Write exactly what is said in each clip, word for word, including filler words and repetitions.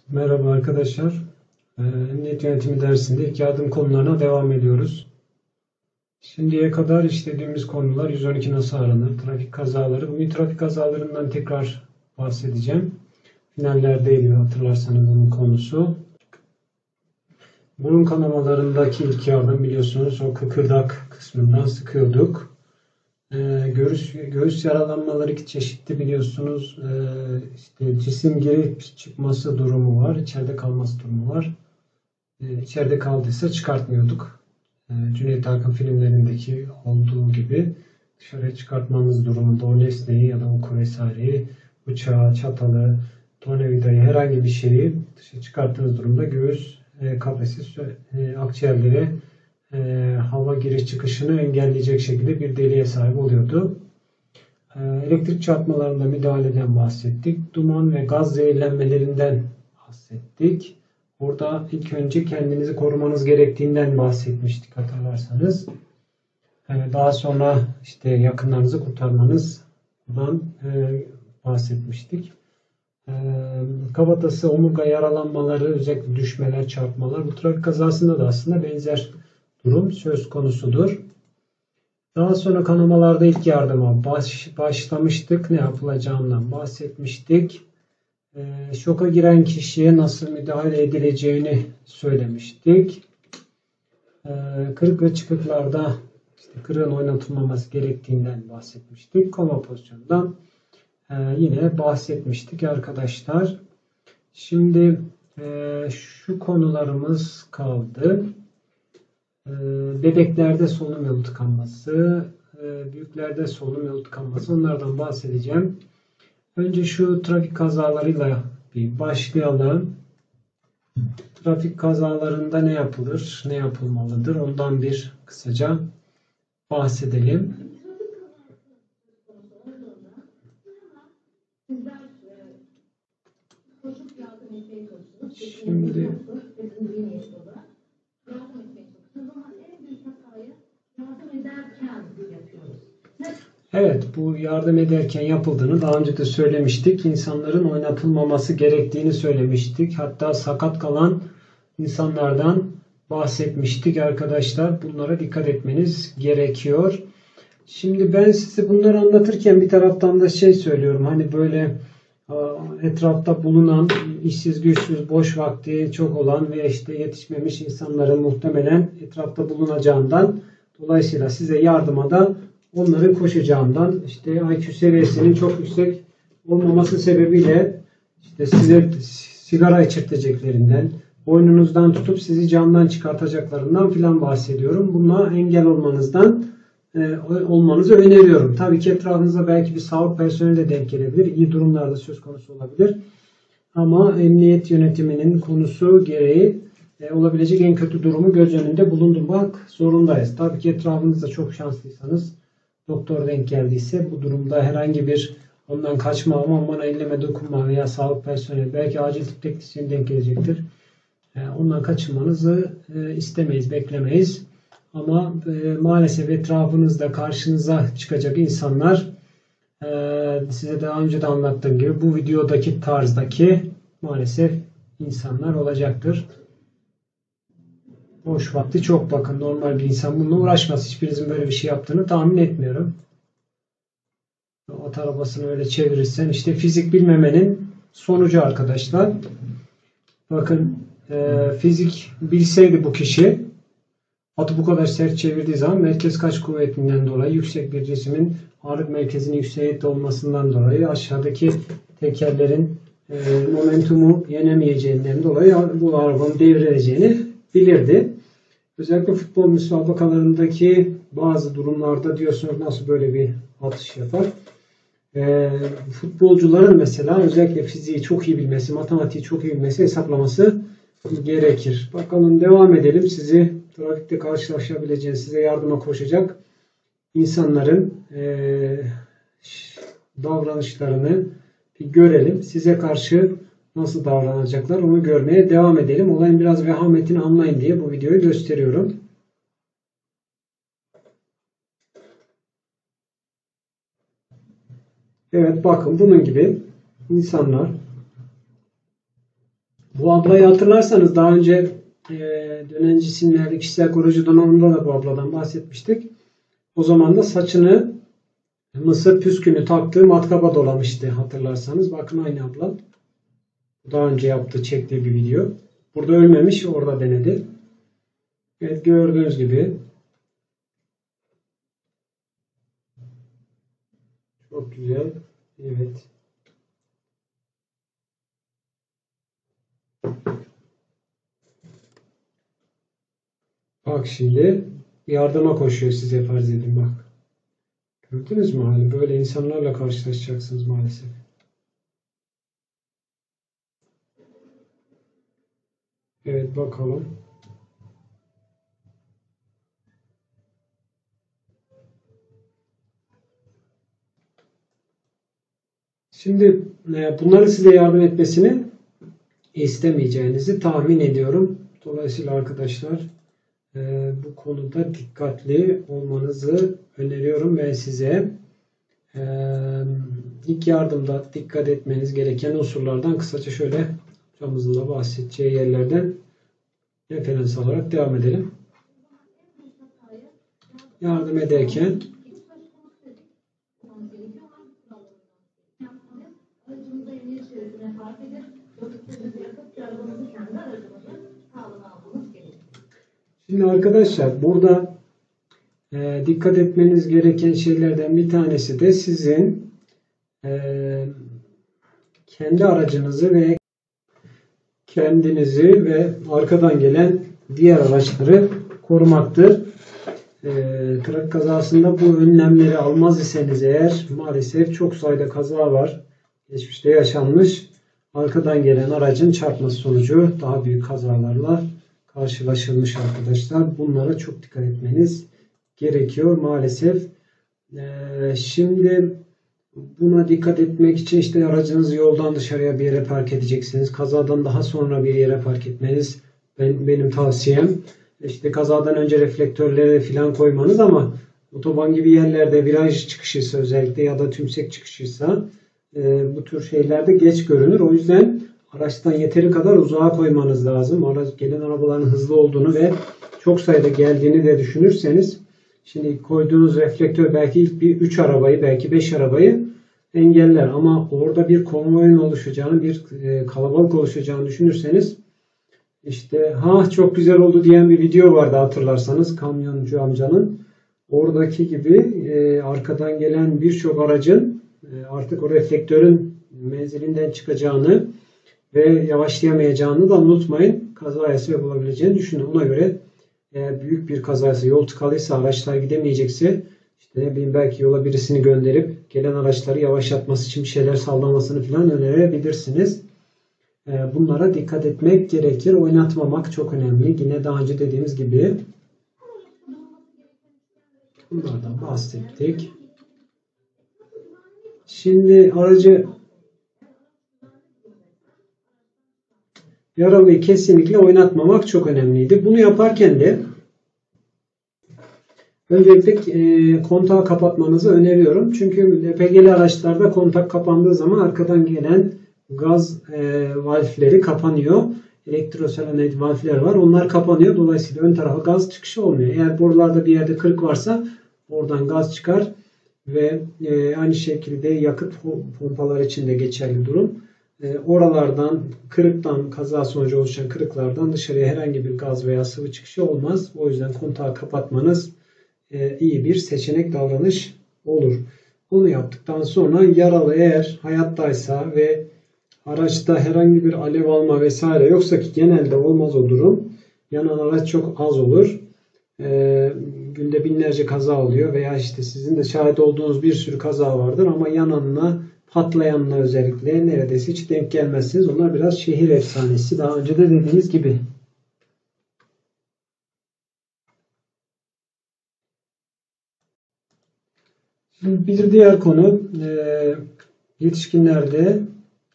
Merhaba arkadaşlar. Ee, Emniyet Yönetimi dersinde ilk yardım konularına devam ediyoruz. Şimdiye kadar işlediğimiz konular yüz on iki nasıl aranır, trafik kazaları. Bugün trafik kazalarından tekrar bahsedeceğim. Finallerdeydi hatırlarsanız bunun konusu. Burun kanamalarındaki ilk yardım biliyorsunuz o kıkırdak kısmından sıkıyorduk. Ee, göğüs, göğüs yaralanmaları iki çeşitli biliyorsunuz. Ee, işte cisim girip çıkması durumu var, içeride kalması durumu var. Ee, içeride kaldıysa çıkartmıyorduk. Ee, Cüneyt Arkın filmlerindeki olduğu gibi dışarıya çıkartmanız durumunda o nesneyi ya da oku vesaireyi, bıçağı, çatalı, tornavidayı herhangi bir şeyi dışarı çıkarttığınız durumda göğüs e, kafesi, e, akciğerleri e, hava giriş çıkışını engelleyecek şekilde bir deliğe sahip oluyordu. E, elektrik çarpmalarında müdahaleden bahsettik. Duman ve gaz zehirlenmelerinden bahsettik. Burada ilk önce kendinizi korumanız gerektiğinden bahsetmiştik hatırlarsanız. E, daha sonra işte yakınlarınızı kurtarmanızdan e, bahsetmiştik. E, kafatası, omurga yaralanmaları, özellikle düşmeler, çarpmalar. Bu trafik kazasında da aslında benzer durum söz konusudur. Daha sonra kanamalarda ilk yardıma baş, başlamıştık. Ne yapılacağından bahsetmiştik. E, şoka giren kişiye nasıl müdahale edileceğini söylemiştik. E, kırık ve çıkıklarda işte kırığın oynatılmaması gerektiğinden bahsetmiştik. Koma pozisyonundan e, yine bahsetmiştik arkadaşlar. Şimdi e, şu konularımız kaldı. Bebeklerde solunum yolu tıkanması, büyüklerde solunum yolu tıkanması, onlardan bahsedeceğim. Önce şu trafik kazalarıyla bir başlayalım. Trafik kazalarında ne yapılır, ne yapılmalıdır? Ondan bir kısaca bahsedelim. Şimdi evet, bu yardım ederken yapıldığını daha önce de söylemiştik. İnsanların oynatılmaması gerektiğini söylemiştik. Hatta sakat kalan insanlardan bahsetmiştik arkadaşlar. Bunlara dikkat etmeniz gerekiyor. Şimdi ben size bunları anlatırken bir taraftan da şey söylüyorum. Hani böyle etrafta bulunan, işsiz, güçsüz, boş vakti çok olan ve işte yetişmemiş insanların muhtemelen etrafta bulunacağından dolayısıyla size yardıma da onların koşacağından, işte I Q seviyesinin çok yüksek olmaması sebebiyle işte size sigara içirteceklerinden, boynunuzdan tutup sizi camdan çıkartacaklarından filan bahsediyorum. Buna engel olmanızdan e, olmanızı öneriyorum. Tabii ki etrafınızda belki bir sağlık personeli de denk gelebilir. İyi durumlarda söz konusu olabilir. Ama emniyet yönetiminin konusu gereği e, olabilecek en kötü durumu göz önünde bulundurmak zorundayız. Tabii ki etrafınızda çok şanslıysanız, doktor denk geldiyse bu durumda herhangi bir ondan kaçma, aman bana elleme dokunma veya sağlık personeli, belki acil tıp teknisyeni denk gelecektir. E, ondan kaçınmanızı e, istemeyiz, beklemeyiz. Ama e, maalesef etrafınızda karşınıza çıkacak insanlar e, size daha önce de anlattığım gibi bu videodaki tarzdaki maalesef insanlar olacaktır. Boş vakti çok, bakın normal bir insan bununla uğraşmaz. Hiçbirinizin böyle bir şey yaptığını tahmin etmiyorum. At arabasını öyle çevirirsen işte fizik bilmemenin sonucu arkadaşlar. Bakın e, fizik bilseydi bu kişi atı bu kadar sert çevirdiği zaman merkez kaç kuvvetinden dolayı yüksek bir cismin ağırlık merkezinin yükseklikte olmasından dolayı aşağıdaki tekerlerin e, momentumu yenemeyeceğinden dolayı bu arabanın devrileceğini bilirdi. Özellikle futbol müsabakalarındaki bazı durumlarda diyorsunuz nasıl böyle bir atış yapar. E, futbolcuların mesela özellikle fiziği çok iyi bilmesi, matematiği çok iyi bilmesi, hesaplaması gerekir. Bakalım, devam edelim. Sizi trafikte karşılaşabileceğiniz, size yardıma koşacak insanların e, davranışlarını bir görelim. Size karşı nasıl davranacaklar onu görmeye devam edelim. Olayın biraz vehametini anlayın diye bu videoyu gösteriyorum. Evet, bakın bunun gibi insanlar Bu ablayı hatırlarsanız daha önce e, dönen cisimlerde kişisel koruyucu donanımda da bu abladan bahsetmiştik. O zaman da saçını mısır püskünü taktığı matkaba dolamıştı hatırlarsanız. Bakın aynı abla. Daha önce yaptığı, çektiği bir video. Burada ölmemiş, orada denedi. Evet, gördüğünüz gibi. Çok güzel. Evet. Bak şimdi yardıma koşuyor, size farz edin bak. Gördünüz mü? Hani böyle insanlarla karşılaşacaksınız maalesef. Evet, bakalım. Şimdi e, bunları size yardım etmesini istemeyeceğinizi tahmin ediyorum. Dolayısıyla arkadaşlar e, bu konuda dikkatli olmanızı öneriyorum ben size. E, ilk yardımda dikkat etmeniz gereken unsurlardan kısaca şöyle hocamızın da bahsedeceği yerlerden referans alarak devam edelim. Yardım ederken şimdi arkadaşlar burada e, dikkat etmeniz gereken şeylerden bir tanesi de sizin e, kendi aracınızı ve kendinizi ve arkadan gelen diğer araçları korumaktır. E, trafik kazasında bu önlemleri almaz iseniz eğer maalesef çok sayıda kaza var. Geçmişte yaşanmış. Arkadan gelen aracın çarpması sonucu daha büyük kazalarla karşılaşılmış arkadaşlar. Bunlara çok dikkat etmeniz gerekiyor maalesef. Ee, şimdi buna dikkat etmek için işte aracınızı yoldan dışarıya bir yere park edeceksiniz. Kazadan daha sonra bir yere park etmeniz ben, benim tavsiyem. İşte kazadan önce reflektörleri falan koymanız ama otoban gibi yerlerde viraj çıkışıysa özellikle ya da tümsek çıkışıysa e, bu tür şeylerde geç görünür. O yüzden araçtan yeteri kadar uzağa koymanız lazım. Araç, gelen arabaların hızlı olduğunu ve çok sayıda geldiğini de düşünürseniz şimdi koyduğunuz reflektör belki ilk bir üç arabayı belki beş arabayı engeller ama orada bir konvoyun oluşacağını, bir e, kalabalık oluşacağını düşünürseniz işte ha çok güzel oldu diyen bir video vardı hatırlarsanız kamyoncu amcanın. Oradaki gibi e, arkadan gelen birçok aracın e, artık o reflektörün menzilinden çıkacağını ve yavaşlayamayacağını da unutmayın. Kazaya sebep olabileceğini düşünün. Ona göre eğer büyük bir kazaysa, yol tıkalıysa, araçlar gidemeyecekse işte ne bileyim belki yola birisini gönderip gelen araçları yavaşlatması için bir şeyler sallamasını falan önerebilirsiniz. Bunlara dikkat etmek gerekir. Oynatmamak çok önemli. Yine daha önce dediğimiz gibi bunlardan bahsettik. Şimdi aracı yaralıyı kesinlikle oynatmamak çok önemliydi. Bunu yaparken de öncelikle e, kontağı kapatmanızı öneriyorum. Çünkü L P G'li araçlarda kontak kapandığı zaman arkadan gelen gaz e, valfleri kapanıyor. Elektrosenoid valfler var. Onlar kapanıyor. Dolayısıyla ön tarafa gaz çıkışı olmuyor. Eğer borularda bir yerde kırık varsa oradan gaz çıkar ve e, aynı şekilde yakıt pompalar için de geçerli durum. E, oralardan, kırıktan, kaza sonucu oluşan kırıklardan dışarıya herhangi bir gaz veya sıvı çıkışı olmaz. O yüzden kontağı kapatmanız e, iyi bir seçenek davranış olur. Bunu yaptıktan sonra yaralı eğer hayattaysa ve araçta herhangi bir alev alma vesaire yoksa ki genelde olmaz o durum. Yanan araç çok az olur. E, günde binlerce kaza oluyor veya işte sizin de şahit olduğunuz bir sürü kaza vardır ama yananla patlayanla özellikle neredeyse hiç denk gelmezsiniz. Onlar biraz şehir efsanesi. Daha önce de dediğiniz gibi. Şimdi bir diğer konu e, yetişkinlerde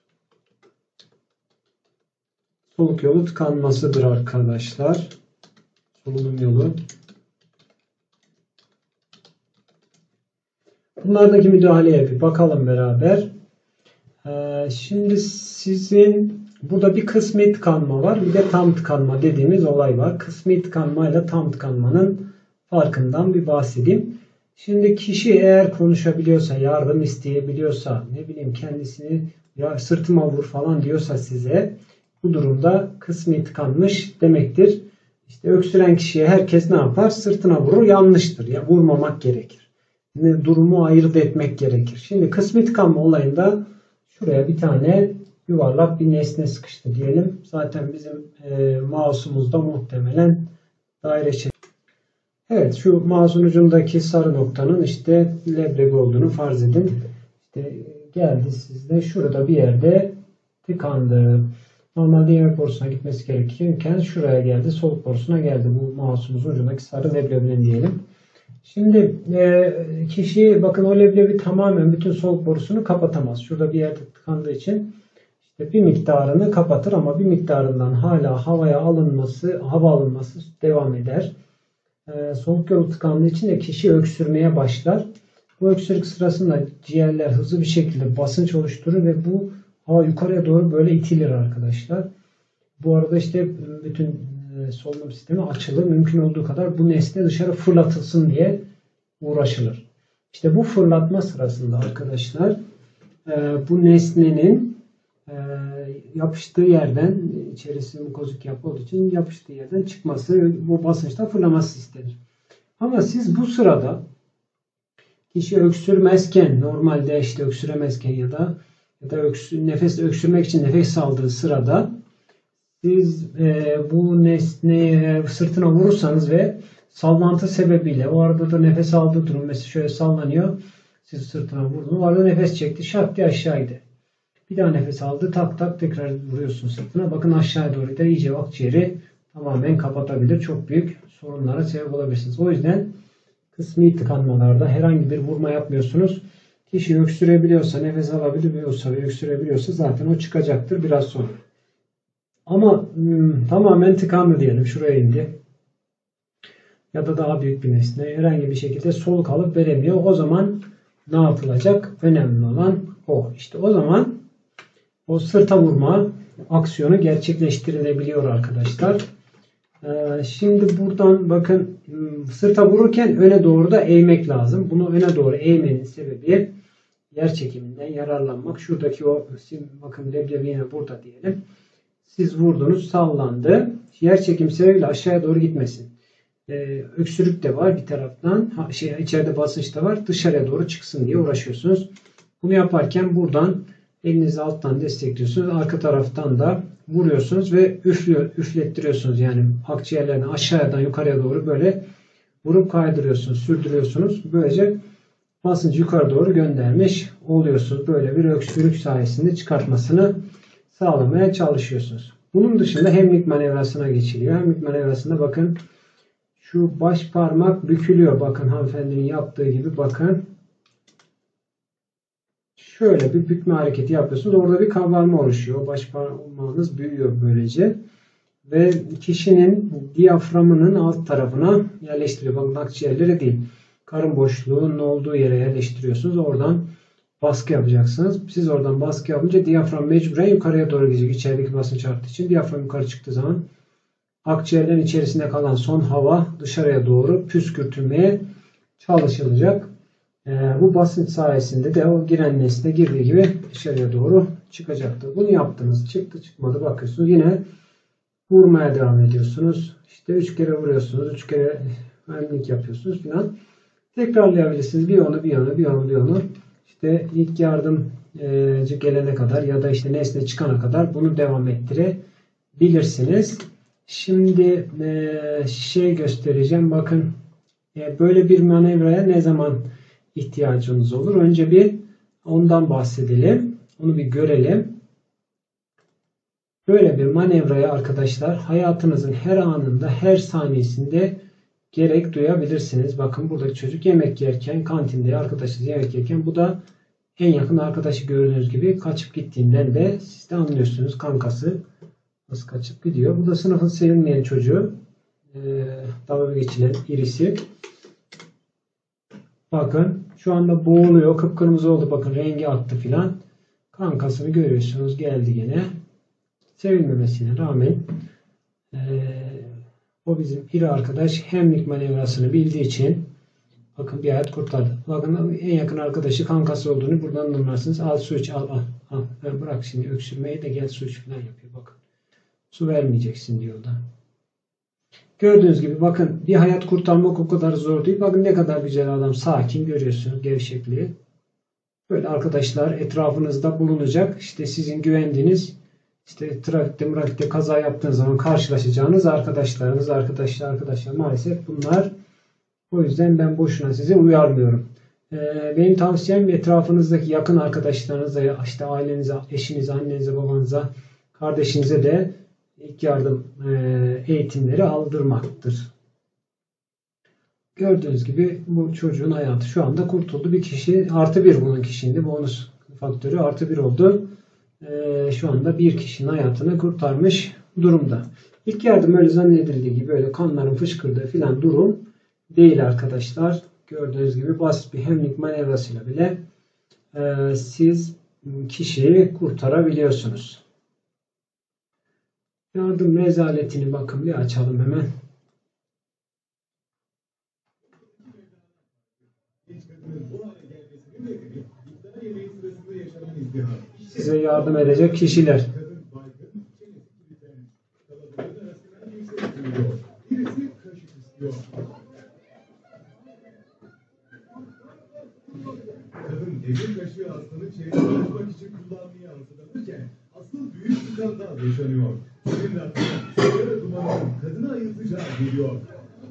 soluk yolu tıkanmasıdır arkadaşlar. Solunum yolu. Bunlardaki müdahaleye bir bakalım beraber. Ee, şimdi sizin burada bir kısmi tıkanma var, bir de tam tıkanma dediğimiz olay var. Kısmi tıkanma ile tam tıkanmanın farkından bir bahsedeyim. Şimdi kişi eğer konuşabiliyorsa, yardım isteyebiliyorsa, ne bileyim kendisini ya sırtıma vur falan diyorsa size, bu durumda kısmi tıkanmış demektir. İşte öksüren kişiye herkes ne yapar? Sırtına vurur. Yanlıştır. Ya vurmamak gerekir. Yani durumu ayırt etmek gerekir. Şimdi kısmi tıkanma olayında şuraya bir tane yuvarlak bir nesne sıkıştı diyelim. Zaten bizim e, mouse'umuzda muhtemelen daire şeklinde. Evet, şu mouse'un ucundaki sarı noktanın işte leblebi olduğunu farz edin. İşte geldi sizde şurada bir yerde tıkandı. Normalde yemek borusuna gitmesi gerekirken şuraya geldi, soluk borusuna geldi. Bu mouse'umuzun ucundaki sarı leblebinin diyelim. Şimdi e, kişi bakın o leblebi tamamen bütün soluk borusunu kapatamaz. Şurada bir yerde tıkandığı için işte bir miktarını kapatır ama bir miktarından hala havaya alınması, hava alınması devam eder. E, soluk yolu tıkandığı için de kişi öksürmeye başlar. Bu öksürük sırasında ciğerler hızlı bir şekilde basınç oluşturur ve bu hava yukarıya doğru böyle itilir arkadaşlar. Bu arada işte bütün solunum sistemi açılır. Mümkün olduğu kadar bu nesne dışarı fırlatılsın diye uğraşılır. İşte bu fırlatma sırasında arkadaşlar bu nesnenin yapıştığı yerden, içerisi mukozik yapı olduğu için yapıştığı yerden çıkması, bu basınçta fırlaması istenir. Ama siz bu sırada kişi öksürmezken, normalde işte öksüremezken ya da ya da öksür, nefes öksürmek için nefes aldığı sırada siz e, bu nesneye sırtına vurursanız ve sallantı sebebiyle o arada da nefes aldığı durum mesela şöyle sallanıyor. Siz sırtına vurdunuz. O arada nefes çekti. Şak diye aşağı gider. Bir daha nefes aldı. Tak tak tekrar vuruyorsun sırtına. Bakın aşağıya doğru da iyice akciğeri tamamen kapatabilir. Çok büyük sorunlara sebep olabilirsiniz. O yüzden kısmi tıkanmalarda herhangi bir vurma yapmıyorsunuz. Kişi öksürebiliyorsa, nefes alabiliyorsa ve öksürebiliyorsa zaten o çıkacaktır biraz sonra. Ama hmm, tamamen tıkandı diyelim. Şuraya indi. Ya da daha büyük bir nesne herhangi bir şekilde soluk alıp veremiyor. O zaman ne yapılacak? Önemli olan o. İşte o zaman o sırta vurma aksiyonu gerçekleştirilebiliyor arkadaşlar. Ee, şimdi buradan bakın sırta vururken öne doğru da eğmek lazım. Bunu öne doğru eğmenin sebebi yer çekiminden yararlanmak. Şuradaki o bakın leblebi yine burada diyelim. Siz vurdunuz, sallandı. Yer çekim sebebiyle aşağıya doğru gitmesin. Ee, öksürük de var bir taraftan. Ha, şey, içeride basınç da var. Dışarıya doğru çıksın diye uğraşıyorsunuz. Bunu yaparken buradan elinizi alttan destekliyorsunuz. Arka taraftan da vuruyorsunuz ve üflüyor, üflettiriyorsunuz. Yani akciğerlerden aşağıdan yukarıya doğru böyle vurup kaydırıyorsunuz, sürdürüyorsunuz. Böylece basıncı yukarı doğru göndermiş oluyorsunuz. Böyle bir öksürük sayesinde çıkartmasını sağlamaya çalışıyorsunuz. Bunun dışında hemlik manevrasına geçiliyor. Hemlik manevrasında bakın şu baş parmak bükülüyor. Bakın hanımefendinin yaptığı gibi bakın. Şöyle bir bükme hareketi yapıyorsunuz. Orada bir kabarma oluşuyor. Baş parmağınız büyüyor böylece. Ve kişinin diyaframının alt tarafına yerleştiriyor. Bakın akciğerlere değil. Karın boşluğunun olduğu yere yerleştiriyorsunuz. Oradan baskı yapacaksınız. Siz oradan baskı yapınca diyafram mecburen yukarıya doğru gidecek. İçerideki basınç arttığı için diyafram yukarı çıktığı zaman akciğerlerin içerisinde kalan son hava dışarıya doğru püskürtülmeye çalışılacak. Ee, bu basınç sayesinde de o giren nesne girdiği gibi dışarıya doğru çıkacaktır. Bunu yaptınız. Çıktı çıkmadı bakıyorsunuz. Yine vurmaya devam ediyorsunuz. İşte üç kere vuruyorsunuz. üç kere hemlik yapıyorsunuz falan. Tekrarlayabilirsiniz. Bir onu bir onu bir onu bir onu. İşte ilk yardımcı gelene kadar ya da işte nesne çıkana kadar bunu devam ettirebilirsiniz. Şimdi şey göstereceğim. Bakın böyle bir manevraya ne zaman ihtiyacınız olur? Önce bir ondan bahsedelim. Onu bir görelim. Böyle bir manevraya arkadaşlar hayatınızın her anında, her saniyesinde gerek duyabilirsiniz. Bakın buradaki çocuk yemek yerken, kantinde arkadaşınız yemek yerken bu da en yakın arkadaşı gördüğünüz gibi kaçıp gittiğinden de siz de anlıyorsunuz. Kankası nasıl kaçıp gidiyor. Bu da sınıfın sevilmeyen çocuğu. Ee, dalga geçilen birisi. Bakın şu anda boğuluyor. Kıpkırmızı oldu. Bakın rengi attı filan. kankasını görüyorsunuz. Geldi yine. Sevilmemesine rağmen e, o bizim iri arkadaş hemlik manevrasını bildiği için bakın bir hayat kurtardı. Bakın en yakın arkadaşı kankası olduğunu buradan anlarsınız. Al su iç, al al. al. Bırak şimdi öksürmeyi de gel su iç falan yapıyor. Bakın. Su vermeyeceksin diyor da. Gördüğünüz gibi bakın bir hayat kurtarmak o kadar zor değil. Bakın ne kadar güzel adam. Sakin, görüyorsunuz gevşekliği. Böyle arkadaşlar etrafınızda bulunacak. İşte sizin güvendiğiniz, işte trafikte, trafikte kaza yaptığınız zaman karşılaşacağınız arkadaşlarınız, arkadaşlar, arkadaşlar maalesef bunlar. O yüzden ben boşuna sizi uyarmıyorum. Ee, benim tavsiyem etrafınızdaki yakın arkadaşlarınıza, işte ailenize, eşinize, annenize, babanıza, kardeşinize de ilk yardım e, eğitimleri aldırmaktır. Gördüğünüz gibi bu çocuğun hayatı şu anda kurtuldu. Bir kişi artı bir bunun kişinin bonus faktörü artı bir oldu. E, şu anda bir kişinin hayatını kurtarmış durumda. İlk yardım öyle zannedildiği gibi böyle kanların fışkırdığı filan durum değil arkadaşlar. Gördüğünüz gibi basit bir hemlik manevrasıyla bile e, siz kişiyi kurtarabiliyorsunuz. Yardım rezaletini bakın bir açalım hemen. Size yardım edecek kişiler. Kadın demir kaşığı hastanın çevresini açmak için kullanmayı hazırlanırken asıl büyük skandal yaşanıyor. Senin aklına sigara dumanının kadını ayıltacağı geliyor.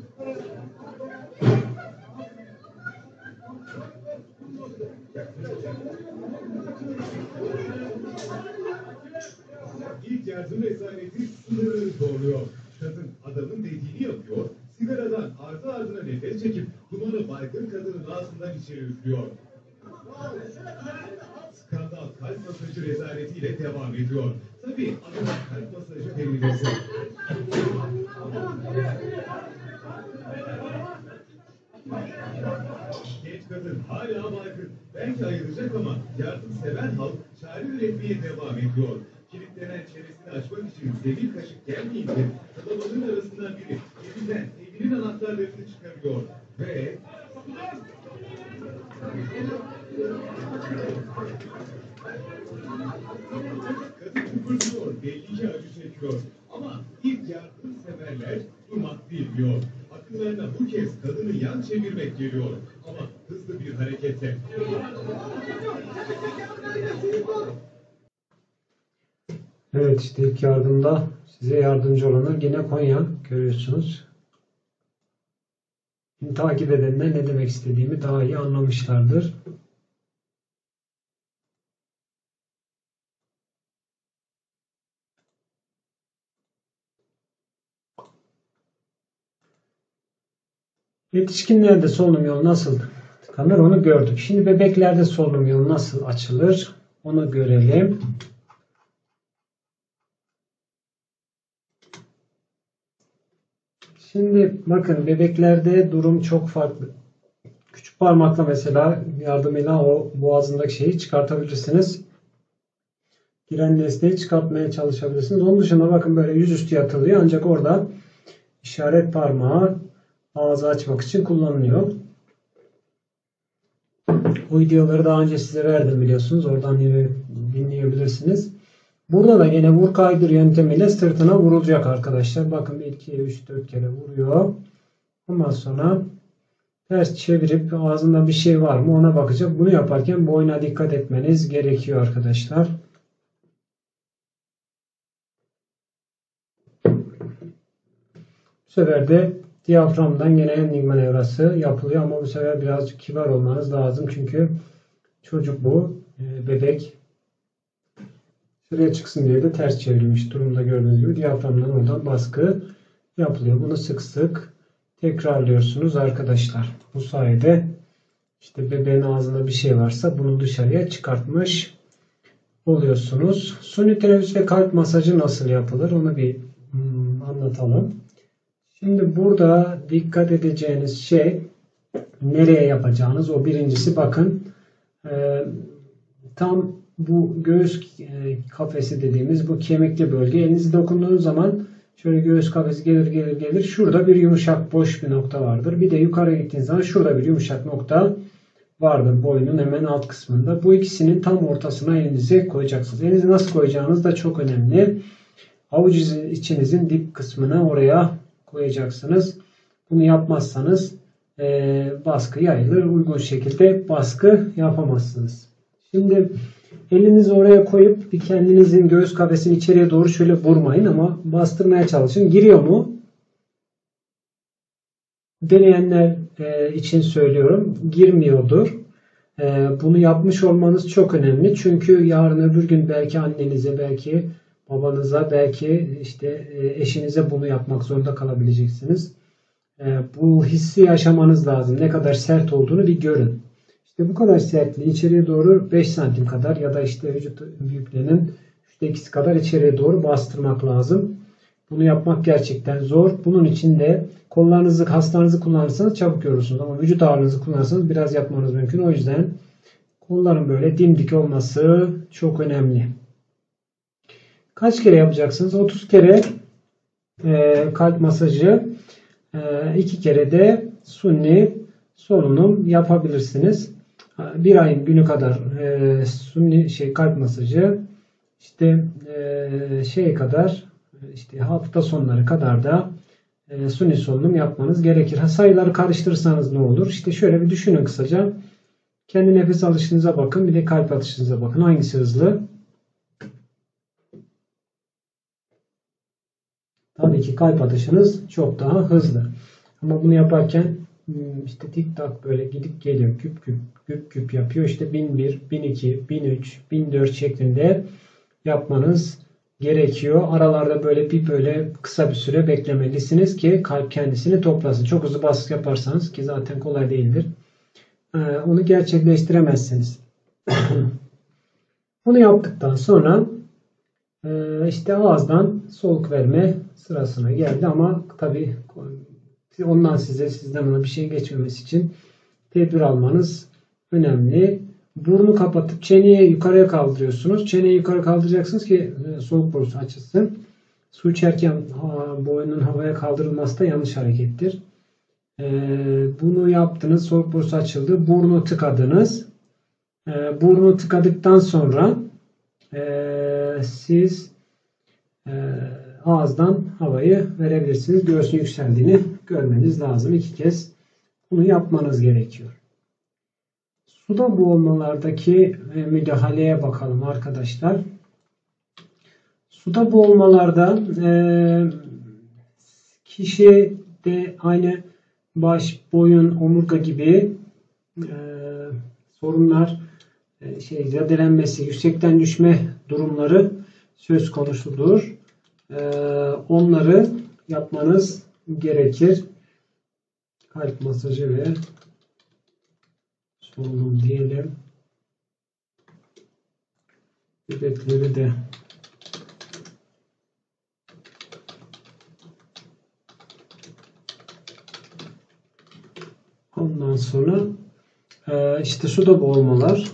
İlk yardım esareti sınırı zorluyor. Kadın adamın dediğini yapıyor, sigaradan ardı ardına nefes çekip dumanı baygın kadının ağzından içeri üflüyor. Skandal kalp masajı rezaletiyle devam ediyor. Tabii adına kalp masajı denilmesi. Genç kadın hala baygın. Belki ayıracak ama yardımsever halk çare üretmeye devam ediyor. Kilitlenen çenesini açmak için demir kaşık gelmeyince kalabalığın arasından biri evinden evinin anahtarlarını çıkarıyor ve kadın kıpırdıyor, belli ki acı çekiyor. Ama ilk yardım severler durmak bilmiyor. Akıllarına bu kez kadını yan çevirmek geliyor. Ama hızlı bir hareketle. Evet işte ilk yardımda size yardımcı olanlar yine Konya görüyorsunuz. Şimdi takip edenler ne demek istediğimi daha iyi anlamışlardır. Yetişkinlerde solunum yolu nasıl tıkanır onu gördük. Şimdi bebeklerde solunum yolu nasıl açılır onu görelim. Şimdi bakın bebeklerde durum çok farklı. Küçük parmakla mesela yardımıyla o boğazındaki şeyi çıkartabilirsiniz. Giren nesneyi çıkartmaya çalışabilirsiniz. Onun dışında bakın böyle yüzüstü yatılıyor ancak orada işaret parmağı ağzı açmak için kullanılıyor. Bu videoları daha önce size verdim biliyorsunuz. Oradan dinleyebilirsiniz. Burada da yine vur kaydır yöntemiyle sırtına vurulacak arkadaşlar. Bakın bir, iki, üç, dört kere vuruyor. Ondan sonra ters çevirip ağzında bir şey var mı ona bakacak. Bunu yaparken boyuna dikkat etmeniz gerekiyor arkadaşlar. Bu sefer de diyaframdan yine hemlik manevrası yapılıyor ama bu sefer birazcık kibar olmanız lazım. Çünkü çocuk bu. Bebek. Şuraya çıksın diye de ters çevrilmiş durumda gördüğünüz gibi diyaframdan oradan baskı yapılıyor. Bunu sık sık tekrarlıyorsunuz arkadaşlar. Bu sayede işte bebeğin ağzında bir şey varsa bunu dışarıya çıkartmış oluyorsunuz. Suni teneffüs ve kalp masajı nasıl yapılır onu bir hmm, anlatalım. Şimdi burada dikkat edeceğiniz şey nereye yapacağınız o birincisi bakın e, tam bu göğüs kafesi dediğimiz bu kemikli bölge. Elinizi dokunduğunuz zaman şöyle göğüs kafesi gelir gelir gelir. Şurada bir yumuşak boş bir nokta vardır. Bir de yukarı gittiğiniz zaman şurada bir yumuşak nokta vardır. Boynun hemen alt kısmında. Bu ikisinin tam ortasına elinizi koyacaksınız. Elinizi nasıl koyacağınız da çok önemli. Avuç içinizin dip kısmına oraya koyacaksınız. Bunu yapmazsanız e, baskı yayılır. Uygun şekilde baskı yapamazsınız. Şimdi elinizi oraya koyup bir kendinizin göğüs kafesini içeriye doğru şöyle vurmayın ama bastırmaya çalışın. Giriyor mu? Deneyenler e, için söylüyorum. Girmiyordur. E, bunu yapmış olmanız çok önemli. Çünkü yarın öbür gün belki annenize, belki babanıza, belki işte e, eşinize bunu yapmak zorunda kalabileceksiniz. E, bu hissi yaşamanız lazım. Ne kadar sert olduğunu bir görün. İşte bu kadar sertliği içeriye doğru beş santim kadar ya da işte vücut büyüklüğünün üçte ikisi kadar içeriye doğru bastırmak lazım. Bunu yapmak gerçekten zor. Bunun için de kollarınızı, kaslarınızı kullanırsanız çabuk görürsünüz. Ama vücut ağırlığınızı kullanırsanız biraz yapmanız mümkün. O yüzden kolların böyle dimdik olması çok önemli. Kaç kere yapacaksınız? otuz kere e, kalp masajı, e, iki kere de suni solunum yapabilirsiniz. Bir ayın günü kadar e, suni şey kalp masajı, işte e, şey kadar, işte hafta sonları kadar da e, suni solunum yapmanız gerekir. Ha, sayıları karıştırırsanız ne olur? İşte şöyle bir düşünün kısaca. Kendi nefes alışınıza bakın, bir de kalp atışınıza bakın. Hangisi hızlı? Tabii ki kalp atışınız çok daha hızlı. Ama bunu yaparken işte tik tak böyle gidip geliyor. Küp küp küp küp yapıyor. İşte bin bir, bin iki, bin üç, bin dört şeklinde yapmanız gerekiyor. Aralarda böyle bir böyle kısa bir süre beklemelisiniz ki kalp kendisini toplasın. Çok hızlı baskı yaparsanız, ki zaten kolay değildir, onu gerçekleştiremezsiniz. Bunu yaptıktan sonra işte ağızdan soluk verme sırasına geldi ama tabii ondan size, sizden ona bir şey geçmemesi için tedbir almanız önemli. Burnu kapatıp çeneyi yukarıya kaldırıyorsunuz. Çeneyi yukarı kaldıracaksınız ki soluk borusu açılsın. Su içerken boynun havaya kaldırılması da yanlış harekettir. Bunu yaptınız. Soluk borusu açıldı. Burnu tıkadınız. Burnu tıkadıktan sonra siz ağızdan havayı verebilirsiniz. Göğsün yükseldiğini görmeniz lazım. İki kez bunu yapmanız gerekiyor. Suda boğulmalardaki müdahaleye bakalım arkadaşlar. Suda boğulmalarda e, kişi de aynı baş, boyun, omurga gibi e, sorunlar, e, şey, zedelenmesi, yüksekten düşme durumları söz konusudur. E, onları yapmanız gerekir. Kalp masajı ve solunum diyelim. Bebekleri de ondan sonra işte suda boğulmalar.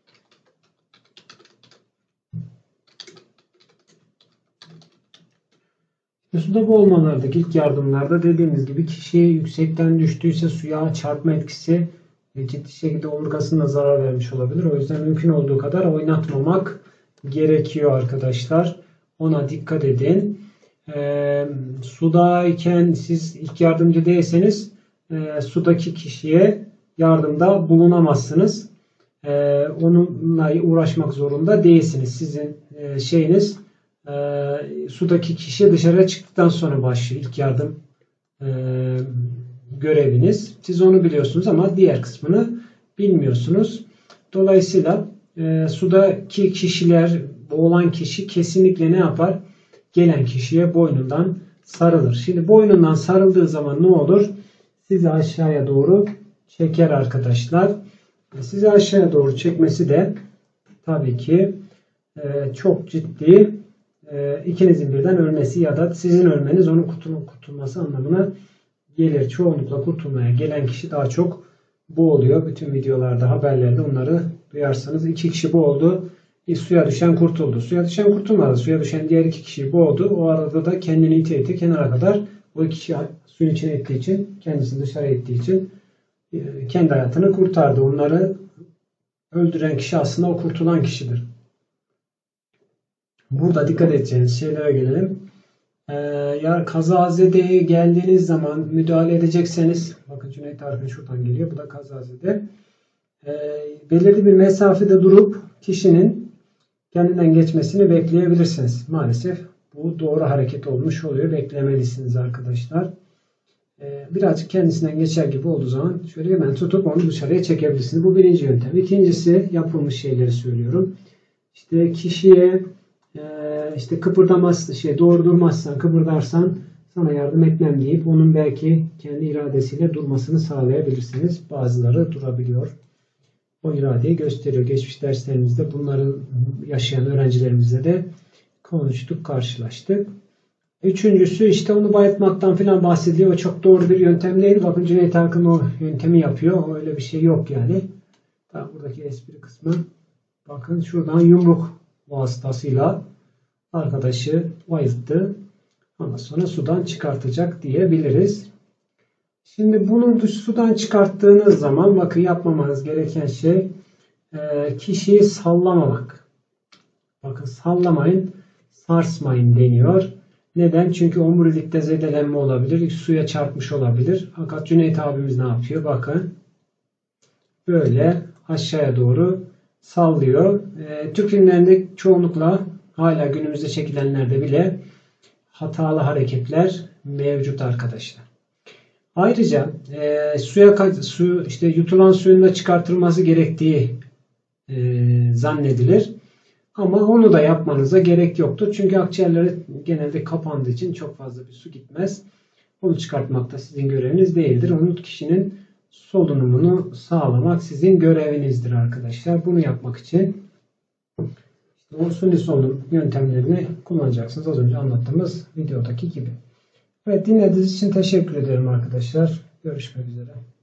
Suda boğulmalardaki ilk yardımlarda dediğimiz gibi kişi yüksekten düştüyse suya çarpma etkisi ciddi şekilde omurgasına zarar vermiş olabilir. O yüzden mümkün olduğu kadar oynatmamak gerekiyor arkadaşlar. Ona dikkat edin. E, sudayken siz ilk yardımcı değilseniz e, sudaki kişiye yardımda bulunamazsınız. E, onunla uğraşmak zorunda değilsiniz. Sizin e, şeyiniz e, sudaki kişi dışarıya çıktıktan sonra başlıyor ilk yardım e, göreviniz. Siz onu biliyorsunuz ama diğer kısmını bilmiyorsunuz. Dolayısıyla e, sudaki kişiler, boğulan kişi kesinlikle ne yapar? Gelen kişiye boynundan sarılır. Şimdi boynundan sarıldığı zaman ne olur? Sizi aşağıya doğru çeker arkadaşlar. Sizi aşağıya doğru çekmesi de tabii ki e, çok ciddi e, ikinizin birden ölmesi ya da sizin ölmeniz onun kurtulması anlamına gelir. Çoğunlukla kurtulmaya gelen kişi daha çok boğuluyor. Bütün videolarda, haberlerde onları duyarsanız iki kişi boğuldu. Bir suya düşen kurtuldu. Suya düşen kurtulmadı. Suya düşen diğer iki kişiyi boğdu. O arada da kendini ite ite kenara kadar, o iki kişi suyun içine ettiği için, kendisini dışarı ettiği için kendi hayatını kurtardı. Onları öldüren kişi aslında o kurtulan kişidir. Burada dikkat edeceğiniz şeylere gelelim. Ee, ya kazazedeye geldiğiniz zaman müdahale edecekseniz, bakın Cüneyt Arkın şuradan geliyor. Bu da kazazede. Ee, belirli bir mesafede durup kişinin kendinden geçmesini bekleyebilirsiniz. Maalesef bu doğru hareket olmuş oluyor. Beklemelisiniz arkadaşlar. Ee, birazcık kendisinden geçer gibi olduğu zaman şöyle hemen tutup onu dışarıya çekebilirsiniz. Bu birinci yöntem. İkincisi, yapılmış şeyleri söylüyorum. İşte kişiye e, işte kıpırdamaz, şey doğru durmazsan, kıpırdarsan sana yardım etmem deyip onun belki kendi iradesiyle durmasını sağlayabilirsiniz. Bazıları durabiliyor. O iradeyi gösteriyor. Geçmiş derslerimizde bunları yaşayan öğrencilerimizle de konuştuk, karşılaştık. Üçüncüsü, işte onu bayıltmaktan falan bahsediyor. O çok doğru bir yöntem değil. Bakın Cüneyt Arkın o yöntemi yapıyor. Öyle bir şey yok yani. Tamam, buradaki espri kısmı. Bakın şuradan yumruk vasıtasıyla arkadaşı bayılttı. Ondan sonra sudan çıkartacak diyebiliriz. Şimdi bunu sudan çıkarttığınız zaman bakın yapmamanız gereken şey kişiyi sallamamak. Bakın sallamayın, sarsmayın deniyor. Neden? Çünkü omurilikte zedelenme olabilir. Suya çarpmış olabilir. Fakat Cüneyt abimiz ne yapıyor? Bakın. Böyle aşağıya doğru sallıyor. E, Türk filmlerinde çoğunlukla hala günümüzde çekilenlerde bile hatalı hareketler mevcut arkadaşlar. Ayrıca e, suya su işte yutulan suyun da çıkartılması gerektiği e, zannedilir. Ama onu da yapmanıza gerek yoktur. Çünkü akciğerleri genelde kapandığı için çok fazla bir su gitmez. Onu çıkartmak da sizin göreviniz değildir. Onun kişinin solunumunu sağlamak sizin görevinizdir arkadaşlar. Bunu yapmak için işte o suni solunum yöntemlerini kullanacaksınız. Az önce anlattığımız videodaki gibi. Evet, dinlediğiniz için teşekkür ederim arkadaşlar. Görüşmek üzere.